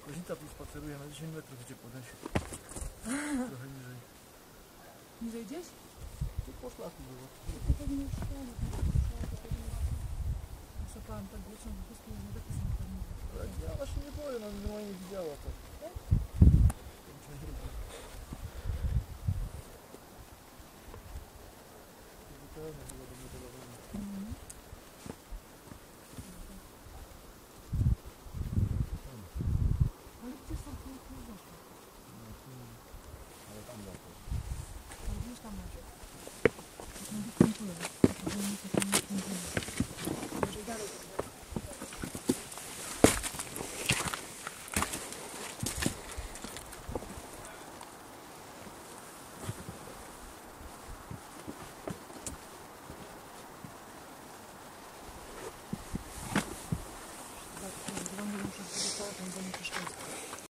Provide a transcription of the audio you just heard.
Kozica tu spaceruje na 10 metrów, gdzie podejść. Trochę niżej. Niżej gdzieś? Tu po szlaku było. To pewnie już szkoły. Zapałam tak głośno, po prostu nie zapisam.